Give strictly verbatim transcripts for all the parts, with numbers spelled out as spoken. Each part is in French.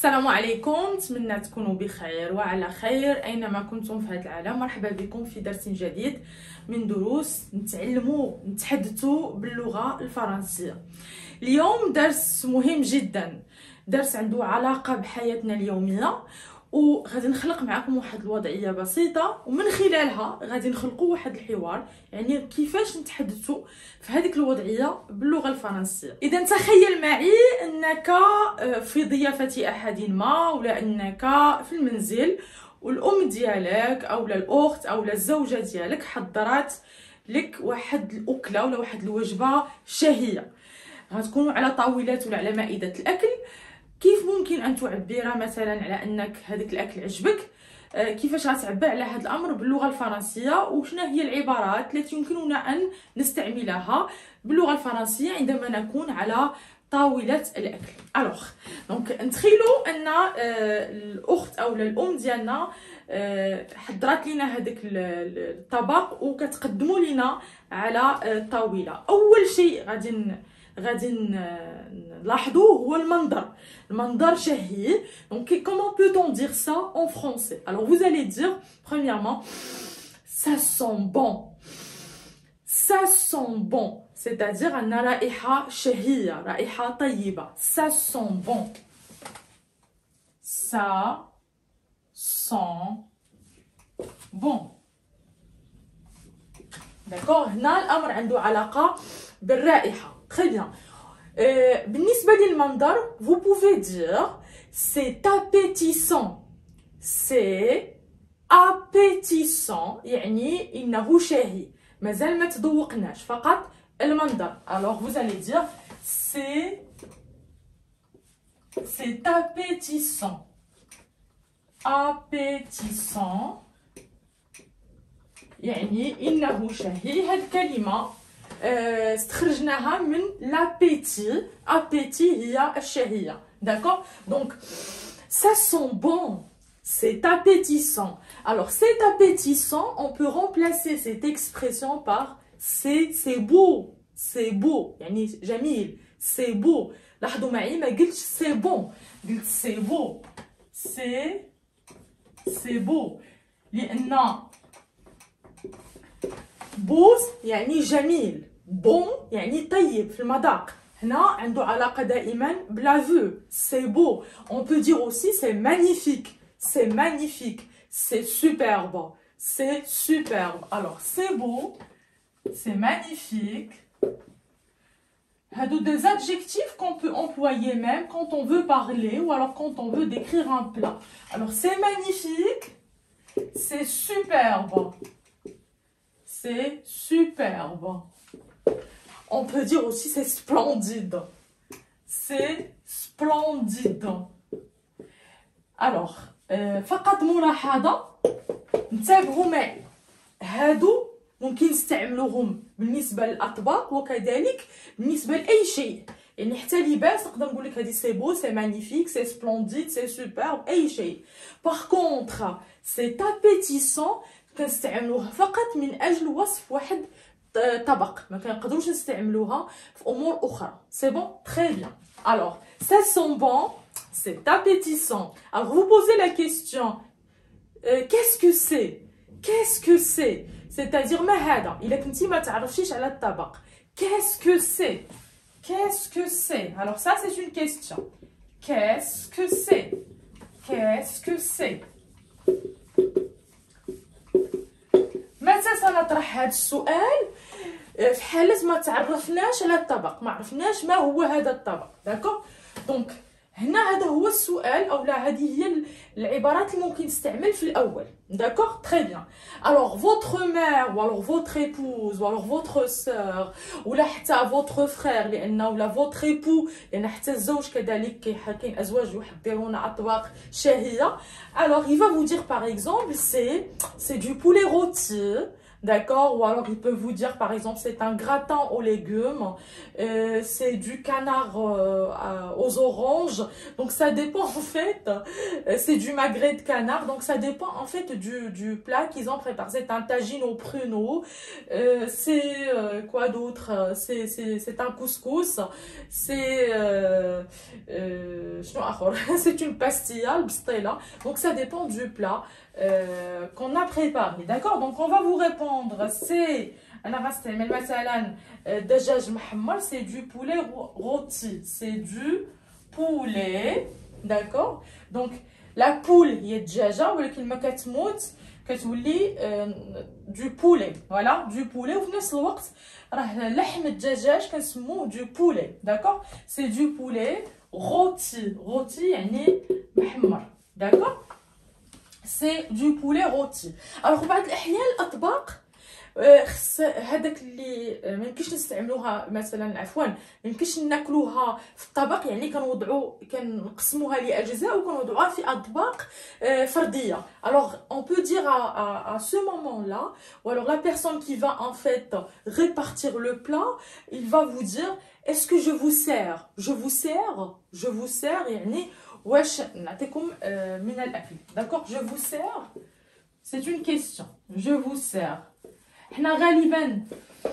السلام عليكم، نتمنى تكونوا بخير وعلى خير اينما كنتم في هذا العالم. مرحبا بكم في درس جديد من دروس نتعلموا نتحدثوا باللغه الفرنسيه. اليوم درس مهم جدا، درس عنده علاقه بحياتنا اليوميه، وغادي نخلق معكم واحد الوضعيه بسيطه، ومن خلالها غادي نخلقوا واحد الحوار، يعني كيفاش نتحدثوا في هذيك الوضعيه باللغه الفرنسيه. اذا تخيل معي انك في ضيافه احد ما، ولا انك في المنزل والام ديالك او الاخت او الزوجه ديالك حضرات لك واحد الاكله ولا واحد الوجبه شهيه، غتكونوا على طاولات ولا على مائده الاكل. كيف ممكن ان تعبر مثلا على انك هذاك الاكل عجبك؟ آه كيفاش غتعبر على هذا الامر باللغه الفرنسيه؟ وشنا هي العبارات التي يمكننا ان نستعملها باللغه الفرنسيه عندما نكون على طاوله الاكل؟ الوغ دونك نتخيلوا ان آه الاخت او الام ديالنا آه حضرات لينا هذاك الطبق وكتقدموا لينا على الطاوله. اول شيء غادي غادي نلاحظوا هو المنظر. المنظر شهي. Donc comment peut-on dire ça en français? Alors vous allez dire premièrement ça sent bon. Ça sent bon, c'est-à-dire أن رائحة شهية، رائحة طيبة. Ça sent bon. Ça sent bon. D'accord. هنا الأمر عنده علاقة بالرائحة. Très bien. Euh, بالنسبة للمنظر, vous pouvez dire c'est appétissant. C'est appétissant يعني إنه شهي. مازال ما تذوقناش، فقط المنظر. Alors vous allez dire c'est c'est appétissant. Appétissant يعني إنه شهي. هاد الكلمة استخرجناها من لابيتي. ابيتي هي الشهيه. داكور. دونك ça sent bon, c'est appétissant. Alors c'est appétissant, on peut remplacer cette expression par c'est c'est beau. C'est beau يعني جميل. c'est beau. لاحظوا معي ما قلتش c'est bon، قلت c'est beau. c'est c'est beau لان بوز يعني جميل، بون يعني طيب في المذاق. هنا عنده علاقة دائما بلا فو. سي بو. on peut dire aussi c'est magnifique. c'est magnifique. c'est superbe. c'est superbe. alors c'est beau, c'est magnifique. هادو des adjectifs qu'on peut employer même quand on veut parler ou alors quand on veut décrire un plat. alors c'est magnifique, c'est superbe. C'est superbe. On peut dire aussi c'est splendide. C'est splendide. Alors, فقط ملاحظة انتبهوا معي. هادو ممكن نستعملوهم بالنسبة للأطباق وكذلك بالنسبة لأي شيء. يعني حتى لباس نقدر نقول لك هذه سي بو، سي مانيفيك، سي سبلونديد، سي سوبرب، أي شيء. باغ كونطخ سي ابيتيسون كنستعملوها فقط من اجل وصف واحد طبق، ما كنقدروش نستعملوها في امور اخرى. سي بون. تري بيان. alors ça sent bon, c'est appétissant. alors vous posez la question euh, qu'est-ce que c'est? qu'est-ce que c'est? c'est-à-dire ما هذا؟ الا كنتي ما تعرفيش على الطبق، qu'est-ce que c'est? qu'est-ce que c'est? alors ça c'est une question. qu'est-ce que c'est? qu'est-ce que c'est? متى سنطرح هذا السؤال؟ في حالة ما تعرفناش على الطبق، ما عرفناش ما هو هذا الطبق. داكوغ. دونك هنا هذا هو السؤال، او لا هذه هي العبارات اللي ممكن تستعمل في الاول. داكوغ. تري بيان. الوغ فوتر مير و الوغ فوتر ايبوز و الوغ فوتر سور ولا حتى فوتر فرير، لان ولا فوتر ايبو لان حتى الزوج كذلك كاين ازواج يحضرون اطباق شهيه. الوغ il va vous dire par exemple c'est c'est du poulet rôti d'accord? Ou alors, ils peuvent vous dire, par exemple, c'est un gratin aux légumes, euh, c'est du canard euh, à- aux oranges. Donc, ça dépend, en fait, euh, c'est du magret de canard. Donc, ça dépend, en fait, du, du plat qu'ils ont préparé. C'est un tagine au pruneau. Euh, c'est euh, quoi d'autre? C'est c'est- c'est un couscous. C'est euh, euh, شنو آخر؟ c'est une pastilla, le bstela. Donc, ça dépend du plat euh, qu'on a préparé. D'accord? Donc, on va vous répondre. C'est, أنا غنستعمل مثلا دجاج محمر, c'est du poulet rôti. C'est du poulet. D'accord? Donc, la poule هي الدجاجة, ولكن ما كتموت كتولي du poulet. Voilà, du poulet. وفي نفس الوقت راه لحم الدجاج كنسموه du poulet. D'accord? C'est du poulet rôti. Rôti يعني محمر. D'accord? C'est du poulet rôti. Alors, بعض الأحيان الأطباق خص هذاك اللي ما يمكنش نستعملوها مثلا عفوا ما يمكنش ناكلوها في الطبق, يعني كنوضعوا كنقسموها لاجزاء وكنوضعوها في اطباق فرديه. Alors on peut dire à, à, à ce moment là, ou alors la personne qui va en fait répartir le plat, il va vous dire est-ce que je vous sers, je vous sers, je vous sers, يعني واش نعطيكم من الاكل. D'accord? Je vous sers, c'est une question. Je vous sers. حنا غالبا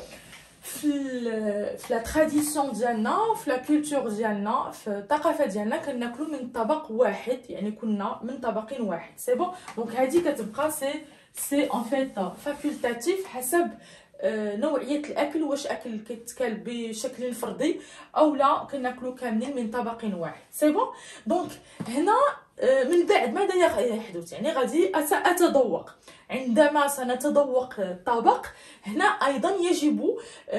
في في لا تراديسيون ديالنا, في لا كولتور ديالنا, في الثقافه ديالنا كناكلوا من طبق واحد, يعني كنا من طبق واحد. سي بون. دونك هذه كتبقى سي سي ان فيت فاكولتاتيف حسب نوعيه الاكل, واش اكل كيتكال بشكل فردي او لا كناكلوا كاملين من طبق واحد. سي بون. دونك هنا من بعد ماذا يحدث؟ يعني غادي اتذوق. عندما سنتذوق الطبق هنا ايضا يجب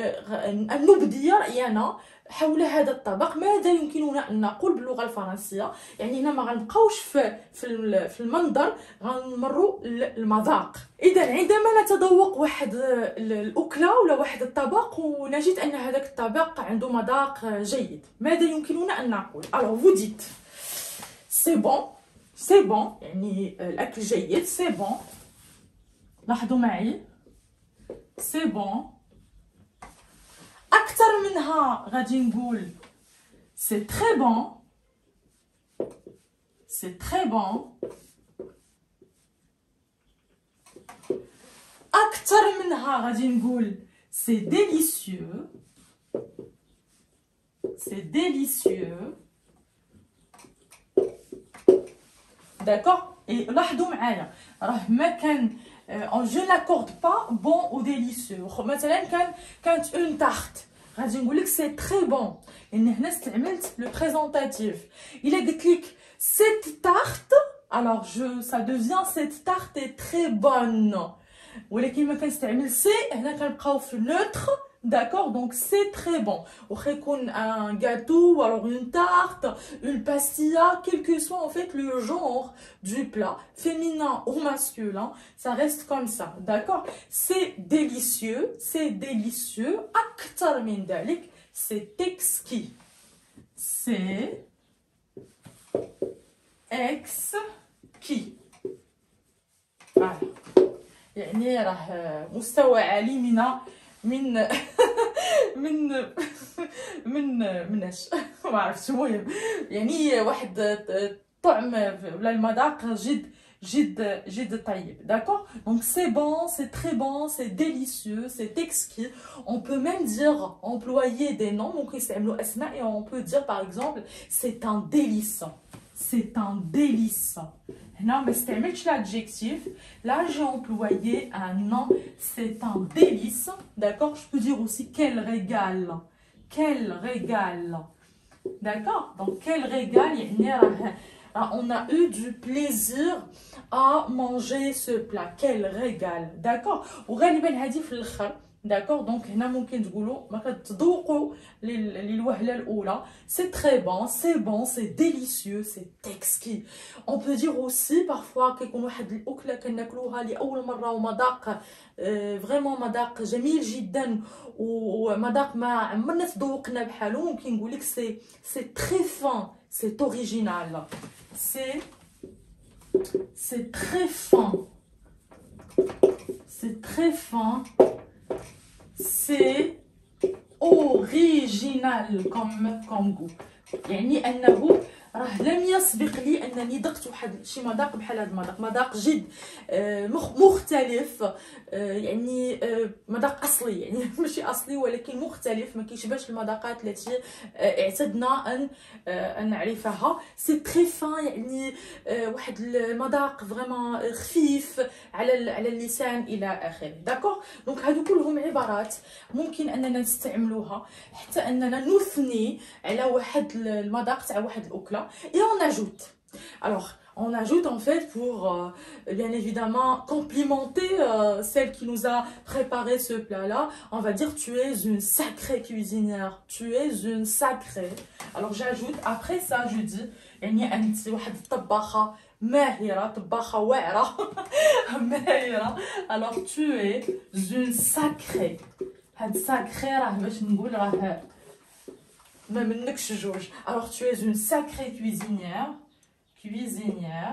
ان نبدي راينا حول هذا الطبق. ماذا يمكننا ان نقول باللغه الفرنسيه؟ يعني هنا ما غنبقاوش في في المنظر, غنمروا المذاق. اذا عندما نتذوق واحد الاكله ولا واحد الطبق ونجد ان هذاك الطبق عنده مذاق جيد, ماذا يمكننا ان نقول؟ alors vous dites c'est bon, c'est bon, يعني الاكل جيد, c'est bon. لاحظوا معي, c'est bon. أكثر منها غادي نقول c'est très bon, c'est très bon. أكثر منها غادي نقول c'est délicieux, c'est délicieux. D'accord? Et لاحظوا معايا راه ما كان je n'accorde pas bon ou délicieux. مثلا كان كانت une tarte غادي نقول لك c'est très bon, لان هنا استعملت le présentatif. الا قلت لك cette tarte, alors je ça devient cette tarte est très bonne, ولكن ما كنستعمل سي هنا كنبقاو في neutre. D'accord? Donc c'est très bon. Ou un gâteau, ou alors une tarte, une pastilla, quel que soit en fait le genre du plat, féminin ou masculin, ça reste comme ça. D'accord? C'est délicieux, c'est délicieux. Aktar min dalik, c'est exquis. C'est exquis. Voilà. يعني راه مستوى عالي من من من من مناش ما عرفتش. المهم يعني واحد الطعم ولا المذاق جد جد جد طيب. D'accord? Donc c'est bon, c'est très bon, c'est délicieux, c'est exquis. On peut même dire, employer des noms, donc يستعملوا اسماء, et on peut dire par exemple c'est un délice, c'est un délice. هنا ما استعملتش l'adjectif, là j'ai employé un nom, c'est un délice. D'accord? Je peux dire aussi quel régal, quel régal. D'accord? Donc quel régal, on a eu du plaisir à manger ce plat. Quel régal. D'accord? وغالبا هذه في الاخر. D'accord? Donc هنا ممكن تقولوا ما كتذوقوا للوهله الاولى c'est très bon, c'est bon, c'est délicieux, c'est exquis. On peut dire aussi parfois كيكون واحد الاكله كناكلوها لاول مره ومذاق فريمون مذاق جميل جدا ومذاق ما عمرنا تذوقنا بحالو, ممكن نقول لك سي سي très fin, c'est original, c'est c'est très fin, c'est très fin, c'est original comme comme goût. يعني انه راه لم يسبق لي انني ذقت واحد شي مذاق بحال هذا المذاق، مذاق جد مختلف، يعني مذاق اصلي، يعني ماشي اصلي ولكن مختلف، ما كيشبهش المذاقات التي اعتدنا ان ان نعرفها. سي تري فان، يعني واحد المذاق فريمون خفيف على على اللسان الى اخره. داكوغ، دونك هادو كلهم عبارات ممكن اننا نستعملوها حتى اننا نثني على واحد المذاق تاع واحد الاكله. Et on ajoute. Alors, on ajoute en fait pour euh, bien évidemment complimenter euh, celle qui nous a préparé ce plat-là. On va dire tu es une sacrée cuisinière. Tu es une sacrée. Alors j'ajoute, après ça je dis يعني أنت واحد الطباخة ماهرة، طباخة واعرة ماهرة. Alors tu es une sacrée. هاد sacrée راه باش نقول راه ما منكش جوج. Alors tu es une sacrée cuisinière. Cuisinière.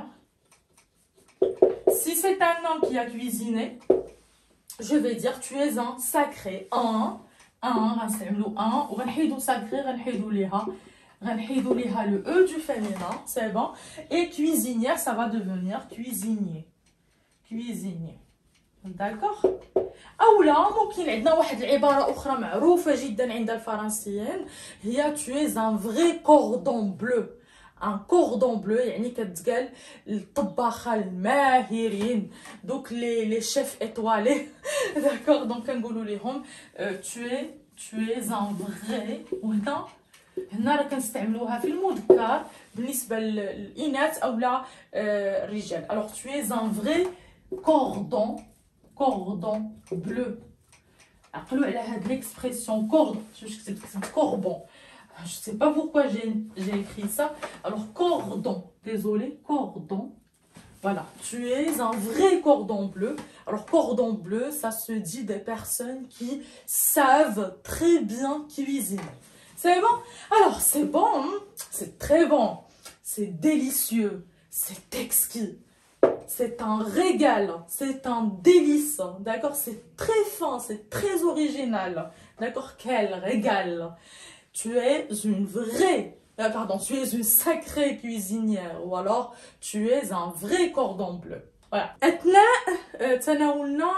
Si c'est un homme qui a cuisiné, je vais dire tu es un sacré. Un, un, غنستعملو un وغنحيدو sacré غنحيدو ليها غنحيدو ليها le e du féminin, c'est bon. Et cuisinière, ça va devenir cuisinier. Cuisinier. D'accord. اولا ممكن عندنا واحد العباره اخرى معروفه جدا عند الفرنسيين، هي tu es un vrai cordon bleu. ان كوردون بلو يعني كتقال الطباخه الماهرين، دوك لي لي شيف ايطوالي. داكوغ، دونك كنقولوا ليهم tu es tu es un vrai. وهنا هنا راه كنستعملوها في المذكر بالنسبه للاناث اولا الرجال. الوغ tu es un vrai cordon cordon bleu. عقلوا على هاد ليكسبرسيون كوردون، واش كتبت كوربون. Je sais pas pourquoi j'ai écrit ça. Alors cordon, désolé, cordon. Voilà, tu es un vrai cordon bleu. Alors cordon bleu, ça se dit des personnes qui savent très bien cuisiner. C'est bon? Alors c'est bon, hein? C'est très bon, c'est délicieux, c'est exquis. C'est un régal, c'est un délice, d'accord? C'est très fin, c'est très original, d'accord? Quel régal! Tu es une vraie, euh, pardon, tu es une sacrée cuisinière, ou alors tu es un vrai cordon bleu. Voilà. أثناء تناولنا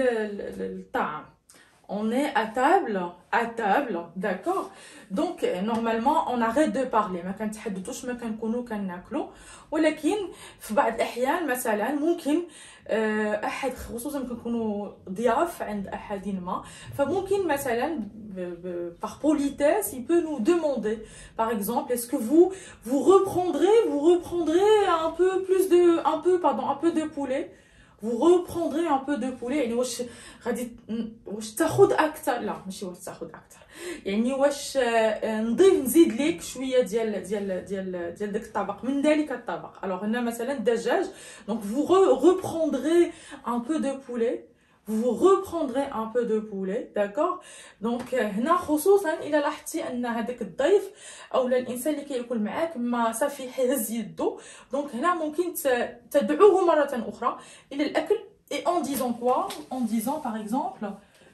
الطعام. On est à table, à table, d'accord. Donc normalement on arrête de parler. ما كنتحدثوش، ما كنكونوا كناكلوا، ولكن في بعض الأحيان مثلا ممكن أحد، خصوصا كنكونوا ضياف عند أحد ما، فممكن مثلا par politesse il peut nous demander par exemple est-ce que vous vous reprendrez vous reprendrez un peu plus de un peu pardon un peu de poulet. Vous reprendrez un peu de poulet. يعني واش غادي واش تاخذ اكثر، لا ماشي واش تاخذ اكثر، يعني واش نضيف نزيد لك شويه ديال ديال ديال ديال داك الطبق من ذلك الطبق. الوغ هنا مثلا الدجاج، دونك vous reprendrez un peu de poulet. Vous reprendrez un peu de poulet, d'accord. donc هنا خصوصا الى لاحظتي ان هذاك الضيف او الانسان اللي كياكل معاك ما صافي يهز يدو، دونك هنا ممكن تدعوه مره اخرى الى الاكل. et en disant quoi? En disant par exemple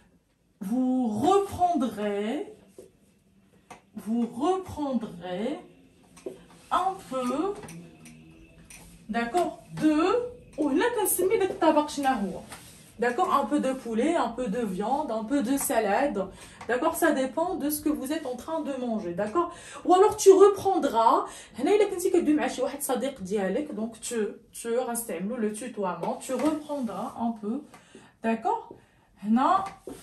vous reprendrez vous reprendrez un peu, d'accord, de وهنا كنسمي داك الطبق شنو هو. D'accord, un peu de poulet, un peu de viande, un peu de salade. D'accord, ça dépend de ce que vous êtes en train de manger. D'accord. Ou alors tu reprendras. هنا إلا كنتي كدوي مع شي واحد صديق ديالك، donc tu tu غنستعملوا le tutoiement. Tu reprendras un peu. D'accord. هنا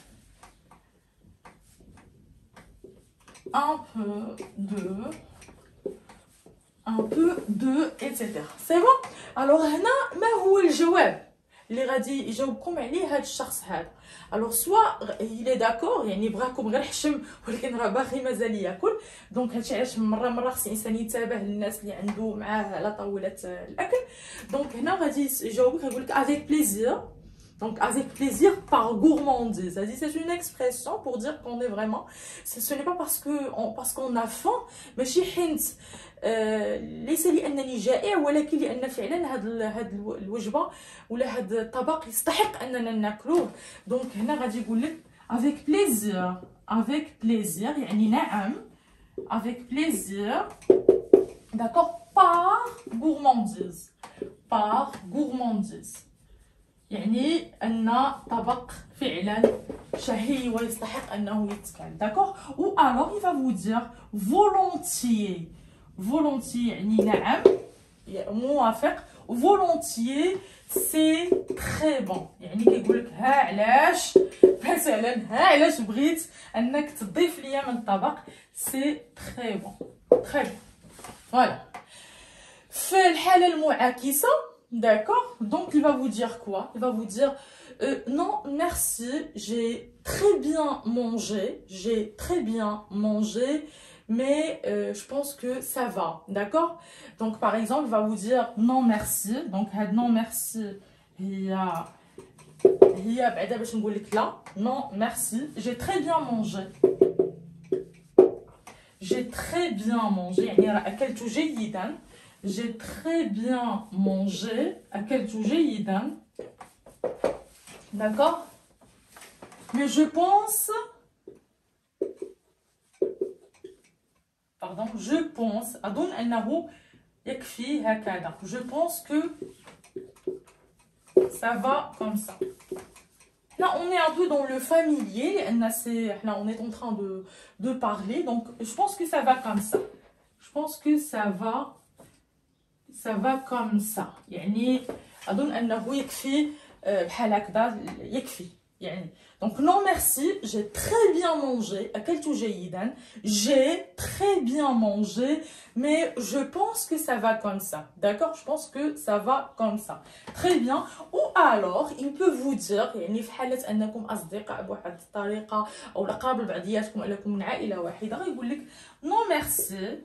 un peu de un peu de et cetera. C'est bon. Alors هنا ما هو الجواب اللي غادي يجاوبكم عليه هذا الشخص هذا؟ الوغ سوا il est d'accord، يعني بغاكم غير حشم ولكن راه باغي مازال ياكل. دونك هادشي علاش مره مره خص الانسان يتابع للناس اللي عنده معاه على طاوله الاكل. دونك هنا غادي يجاوبك، غيقول لك avec plaisir Donc, avec plaisir par gourmandise. C'est une expression pour dire qu'on est vraiment... Ce n'est pas parce qu'on parce qu'on a faim, mais شي حين ليس لأنني جائع ولكن لأن فعلا هاد هاد الوجبة ولا هاد الطبق يستحق أننا ناكلوه. دونك هنا غادي يقول لك avec plaisir avec plaisir يعني نعم avec plaisir d'accord par gourmandise par gourmandise يعني أن طبق فعلا شهي ويستحق أنه يتكال d'accord ou alors il va vous dire volontiers volontiers يعني نعم موافق volontiers c'est très bon يعني كيقول لك ها علاش مثلا ها علاش بغيت انك تضيف ليا من الطبق c'est très bon très bon voilà في الحالة المعاكسة d'accord donc il va vous dire quoi il va vous dire euh, non merci j'ai très bien mangé j'ai très bien mangé mais euh, je pense que ça va d'accord donc par exemple il va vous dire non merci donc non merci هي هي بعدا باش نقول لك لا non merci j'ai très bien mangé j'ai très bien mangé يعني راه اكلت جيدا j'ai très bien mangé اكلت جيدا d'accord mais je pense pardon je pense أظن أنه يكفي هكذا je pense que ça va comme ça. Là on est un peu dans le familier là on est en train de, de parler donc je pense que ça va comme ça je pense que ça va ça va comme ça يعني أظن أنه يكفي بحال هكذا يكفي يعني donc non merci j'ai très bien mangé أكلت جيدا j'ai très bien mangé mais je pense que ça va comme ça d'accord je pense que ça va comme ça très bien ou alors il peut vous dire يعني في حالة أنكم أصدقاء بواحد الطريقة أو لقابل بعضياتكم أنكم من عائلة واحدة غيقول لك non merci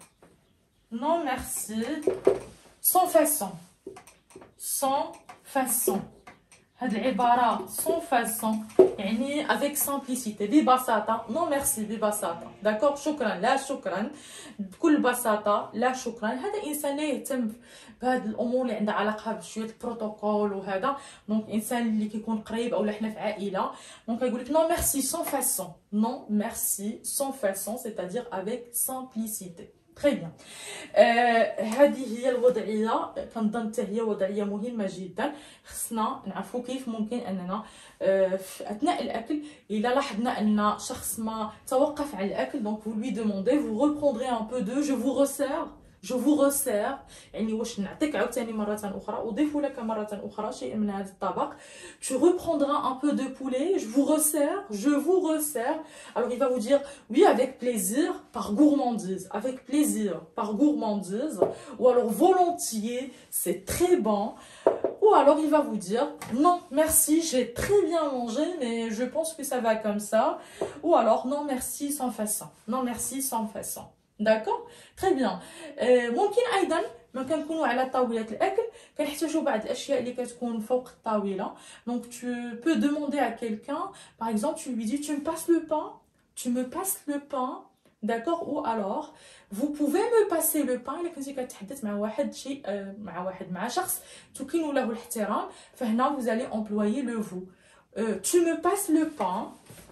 non merci sans façon sans façon هاد العبارة sans façon يعني avec simplicité ببساطة non merci ببساطة داكوغ شكرا لا شكرا بكل بساطة لا شكرا هذا إنسان لا يهتم بهاد الأمور اللي عندها علاقة بشوية البروتوكول وهذا دونك إنسان اللي كيكون قريب أو حنا في عائلة دونك يقولك non merci sans façon non merci sans façon c'est-à-dire avec simplicité très bien آه هذه هي الوضعيه كنظن حتى هي وضعيه مهمه جدا خصنا نعرفوا كيف ممكن اننا آه في اثناء الاكل الا لاحظنا ان شخص ما توقف على الاكل دونك vous lui demandez vous reprendrez un peu de je vous resserre je vous resserre يعني واش نعطيك عاوتاني مره اخرى اضيف لك مره اخرى شيء من هذا الطبق tu reprendras un peu de poulet je vous resserre je vous resserre alors il va vous dire oui avec plaisir par gourmandise avec plaisir par gourmandise ou alors volontiers c'est très bon ou alors il va vous dire non merci j'ai très bien mangé mais je pense que ça va comme ça ou alors non merci sans façon non merci sans façon d'accord très bien ممكن ايضا ما كنكونوا على طاوله الاكل كنحتاجوا بعض الاشياء اللي كتكون فوق الطاوله donc tu peux demander à quelqu'un par exemple tu lui dis tu me passes le pain tu me passes le pain d'accord ou alors vous pouvez me passer le pain الا كنتي كتحدث مع واحد شي مع واحد مع شخص تكين له الاحترام فهنا vous allez employer le vous tu me passes le pain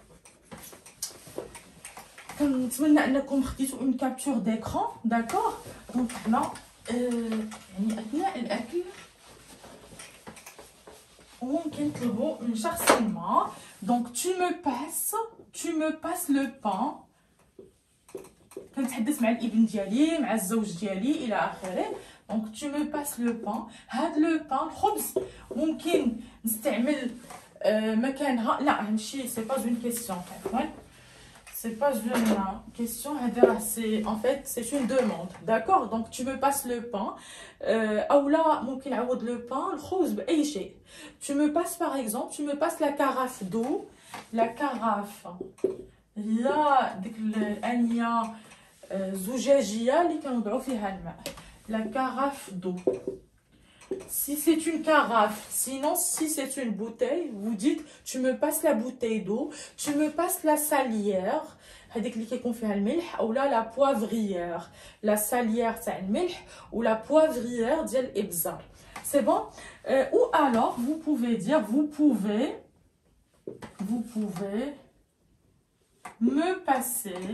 كنتمنى انكم خديتوا اون كابتور ديكران داكور دونك حنا يعني اثناء الاكل وممكن نطلبوا من شخص ما دونك tu me passes tu me passes le pain كنتحدث مع الابن ديالي مع الزوج ديالي الى اخره دونك tu me passes le pain هاد لو بان الخبز ممكن نستعمل مكانها لا ماشي سي با اون كيسيون عفوا c'est pas une question c'est en fait c'est une demande d'accord donc tu me passes le pain ou là ممكن نعوض le pain الخبز باي شيء tu me passes par exemple tu me passes la carafe d'eau la carafe هي ديك الانيه زجاجيه اللي كنوضعوا فيها الماء la carafe d'eau si c'est une carafe, sinon si c'est une bouteille, vous dites tu me passes la bouteille d'eau, tu me passes la salière, هذيك اللي كيكون فيها الملح اولا لا بوافريير، لا ساليير تاع الملح ou la poivrière ديال الابزار. C'est bon? Euh, ou alors vous pouvez dire vous pouvez vous pouvez me passer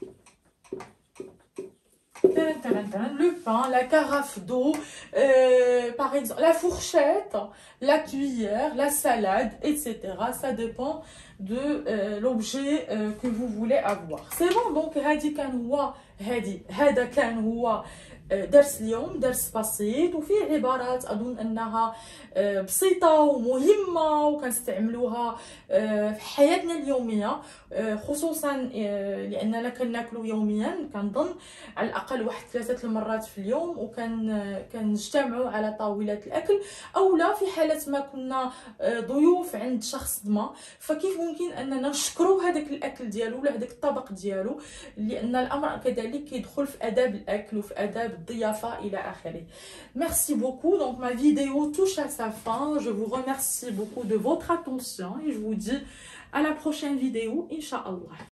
le pain, la carafe d'eau, euh, par exemple la fourchette, la cuillère, la salade, et cetera. Ça dépend de euh, l'objet euh, que vous voulez avoir. C'est bon, donc هادي كان هو هادي هذا كان هو درس اليوم، درس بسيط وفيه عبارات أظن أنها بسيطة ومهمة وكنستعملوها في حياتنا اليومية، خصوصا لأننا كناكلو يوميا، كنظن على الأقل واحد ثلاثة المرات في اليوم، وكان كنجتمعوا على طاولة الأكل، أو لا في حالة ما كنا ضيوف عند شخص ما، فكيف ممكن أننا نشكروا هذاك الأكل ديالو ولا هذاك الطبق ديالو، لأن الأمر كذلك كيدخل في آداب الأكل وفي آداب الضيافة إلى آخره. Merci beaucoup. Donc ma vidéo touche à sa fin. Je vous remercie beaucoup de votre attention et je vous dis à la prochaine vidéo, Inch'Allah.